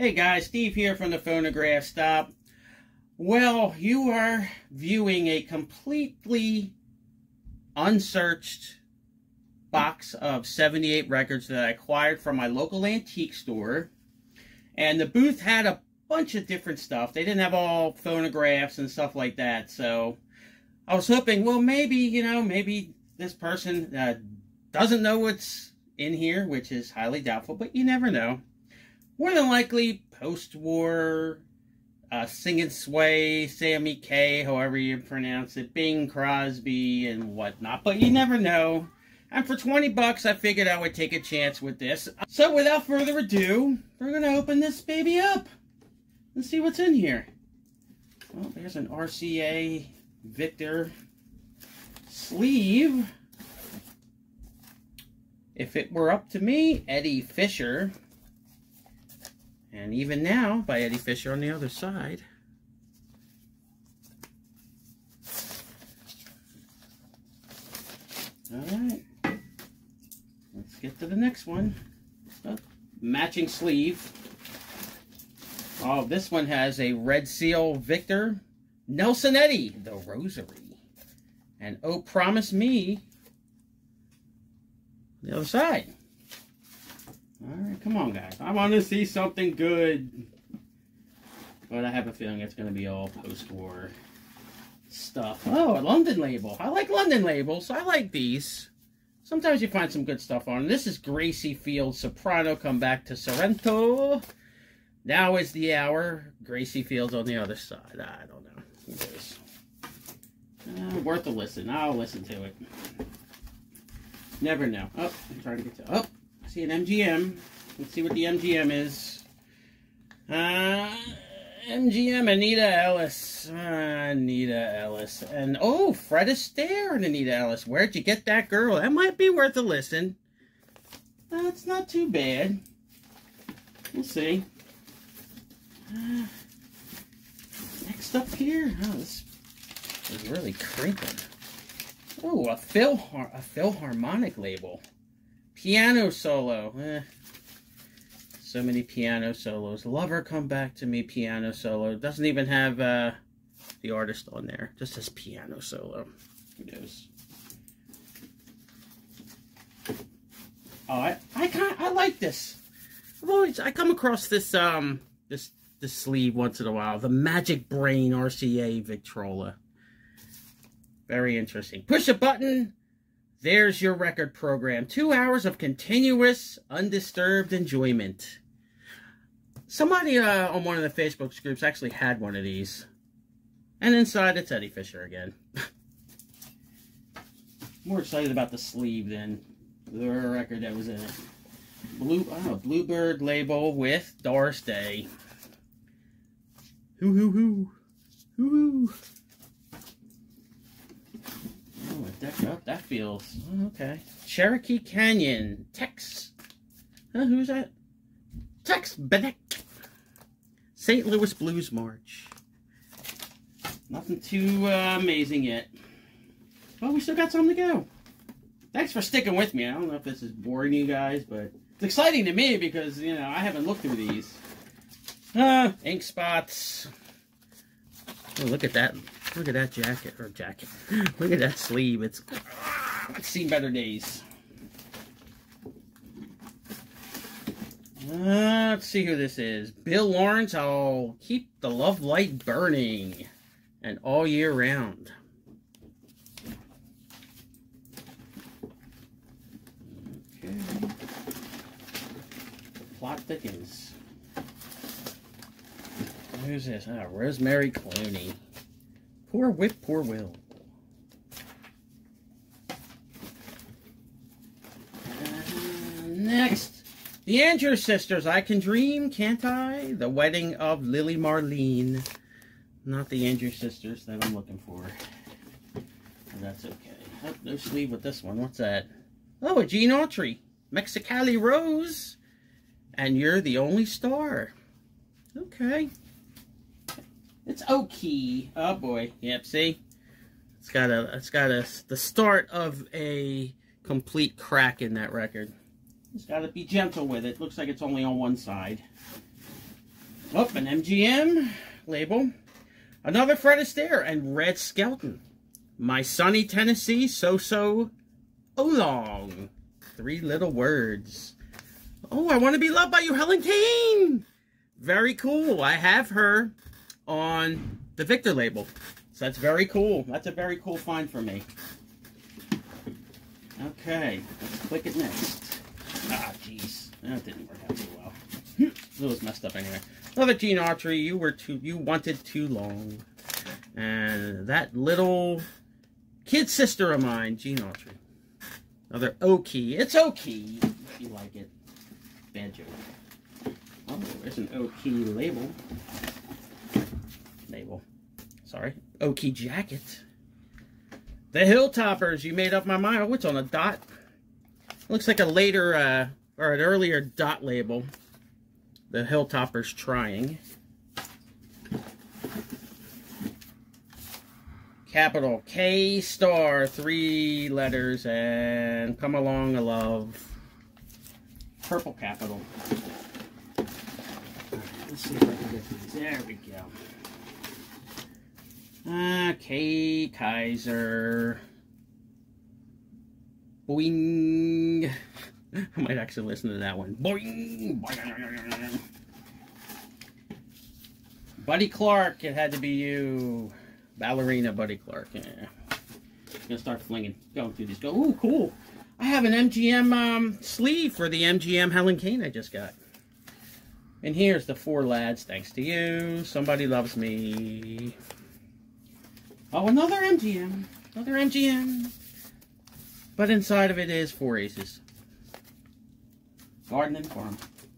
Hey guys, Steve here from the Phonograph Stop. Well, you are viewing a completely unsearched box of 78 records that I acquired from my local antique store. And the booth had a bunch of different stuff. They didn't have all phonographs and stuff like that. So I was hoping, well, maybe, maybe this person doesn't know what's in here, which is highly doubtful, but you never know. More than likely, post-war, Singing Sway, Sammy K, however you pronounce it, Bing Crosby, and whatnot. But you never know. And for 20 bucks, I figured I would take a chance with this. So without further ado, we're going to open this baby up and see what's in here. Well, there's an RCA Victor sleeve. If it were up to me, Eddie Fisher. And even now, by Eddie Fisher on the other side. Alright. Let's get to the next one. Oh, matching sleeve. Oh, this one has a Red Seal Victor. Nelson Eddy, The Rosary. And Oh Promise Me, the other side. Alright, come on guys. I want to see something good. But I have a feeling it's going to be all post-war stuff. Oh, a London label. I like London labels. I like these. Sometimes you find some good stuff on them. This is Gracie Field Soprano, Come Back to Sorrento. Now is the hour. Gracie Field's on the other side. I don't know. Who knows? Worth a listen. I'll listen to it. Never know. Oh, I'm trying to get to... Oh! See an MGM. Let's see what the MGM is. MGM, Anita Ellis. Anita Ellis. And, oh, Fred Astaire and Anita Ellis. Where'd you get that girl? That might be worth a listen. That's not too bad. We'll see. Next up here. Oh, this is really crinkling. Oh, a Philharmonic label. Piano solo. So many piano solos. Lover, Come Back to Me, piano solo. Doesn't even have the artist on there. Just says piano solo. Who knows? Oh, I like this. I come across this this sleeve once in a while. The Magic Brain RCA Victrola. Very interesting. Push a button. There's your record program. 2 hours of continuous, undisturbed enjoyment. Somebody on one of the Facebook groups actually had one of these. And inside, it's Eddie Fisher again. More excited about the sleeve than the record that was in it. Bluebird label with Doris Day. Hoo hoo hoo. Hoo hoo. Oh, that feels okay. Cherokee Canyon, Tex. Who's that? Tex Bennett. St. Louis Blues March. Nothing too amazing yet. Well, we still got some to go. Thanks for sticking with me. I don't know if this is boring you guys, but it's exciting to me because, I haven't looked through these. Ink spots. Oh, look at that. Look at that jacket. Look at that sleeve. It's seen better days. Let's see who this is. Bill Lawrence. I'll keep the love light burning and all year round. Okay. Plot thickens. Who's this? Rosemary Clooney. Poor Whip, Poor Will. Next, the Andrews Sisters. I Can Dream, Can't I? The Wedding of Lily Marlene. Not the Andrews Sisters that I'm looking for. But that's okay. Oh, no sleeve with this one. What's that? Oh, a Gene Autry. Mexicali Rose. And You're the Only Star. Okay. It's okay. Oh boy. Yep, see? It's got the start of a complete crack in that record. Just got to be gentle with it. Looks like it's only on one side. Oh, an MGM label. Another Fred Astaire and Red Skelton. My sunny Tennessee, so long. 3 little words. Oh, I want to be loved by you, Helen Kane. Very cool. I have her on the Victor label. So that's very cool. That's a very cool find for me. Okay, let's click it next. Ah, jeez. That didn't work out too well. It was messed up anyway. Another Gene Autry. You wanted too long. And that little kid sister of mine, Gene Autry. Another O-key. It's O-key if you like it. Bad joke. Oh, there's an O-key label. Sorry. O-key jacket. The Hilltoppers. You made up my mind. Oh, it's on a dot. Looks like a later, or an earlier dot label. The Hilltoppers trying. Capital K star, 3 letters, and come along a love. Purple capital. Let's see if I can get these. There we go. K Kaiser. Boing. I might actually listen to that one. Boing. Boing. Buddy Clark, it had to be you. Ballerina Buddy Clark. Yeah. Gonna start flinging, going through these. Go. Ooh, cool. I have an MGM sleeve for the MGM Helen Kane I just got. And here's the 4 lads. Thanks to you. Somebody loves me. Oh, another MGM. Another MGM. But inside of it is 4 aces. Garden and Farm.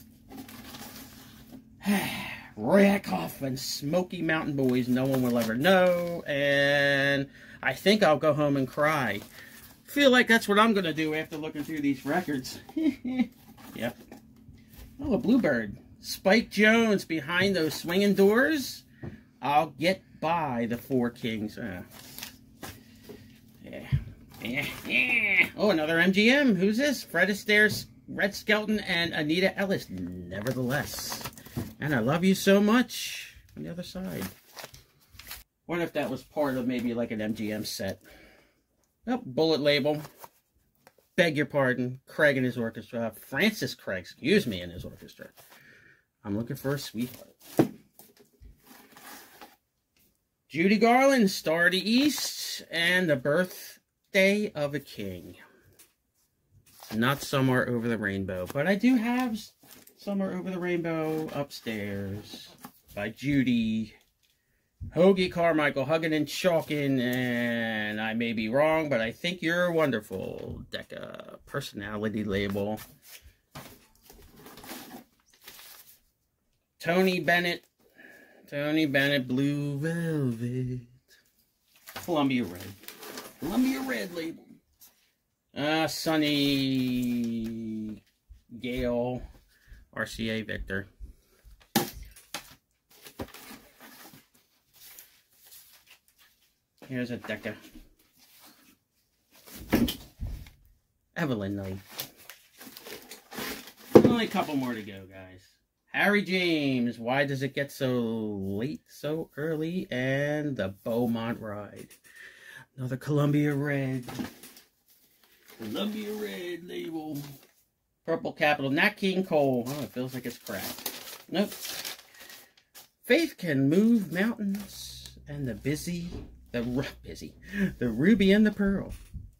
Rakoff and Smoky Mountain Boys. No one will ever know. And I think I'll go home and cry. Feel like that's what I'm going to do after looking through these records. Yep. Oh, a Bluebird. Spike Jones behind those swinging doors. I'll get by the 4 kings. Yeah. Oh, another MGM. Who's this? Fred Astaire, Red Skelton, and Anita Ellis. Nevertheless. And I love you so much. On the other side. What if that was part of maybe like an MGM set? Oh, bullet label. Beg your pardon. Craig and his orchestra. Francis Craig, excuse me, and his orchestra. I'm looking for a sweetheart. Judy Garland, Star to East, and the Birthday of a King. Not Somewhere Over the Rainbow, but I do have Somewhere Over the Rainbow upstairs by Judy. Hoagie Carmichael, hugging and chalking, and I may be wrong, but I think you're wonderful. Decca personality label. Tony Bennett, Blue Velvet. Columbia Red label. Sonny Gale, RCA Victor. Here's a Decca. Evelyn Knight. Only a couple more to go, guys. Harry James, Why Does It Get So Late So Early? And the Beaumont Ride. Another Columbia Red. Columbia Red label. Purple Capital. Nat King Cole. Oh, it feels like it's cracked. Nope. Faith Can Move Mountains. And the Ruby and the Pearl.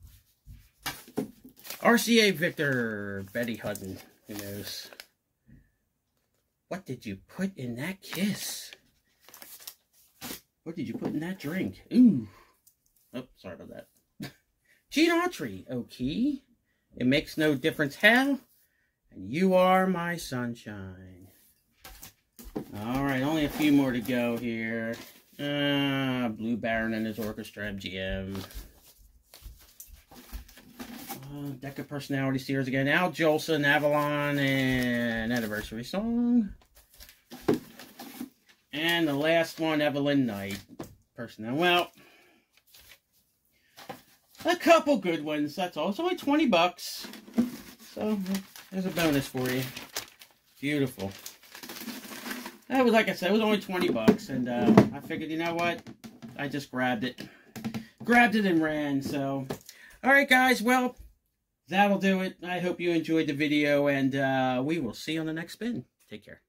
RCA Victor. Betty Hutton. Who knows? What did you put in that kiss? What did you put in that drink? Ooh. Oh, sorry about that. Gene Autry. Okay. It makes no difference how. And you are my sunshine. Alright, only a few more to go here. Blue Baron and his orchestra, MGM. Decca Personality Series again. Al Jolson, Avalon, and Anniversary Song. And the last one, Evelyn Knight. Personnel. Well, a couple good ones. That's all. It's only 20 bucks. So, there's a bonus for you. Beautiful. That was, like I said, it was only 20 bucks. And I figured, you know what? I just grabbed it. Grabbed it and ran. So, all right, guys. Well, that'll do it. I hope you enjoyed the video. And we will see you on the next spin. Take care.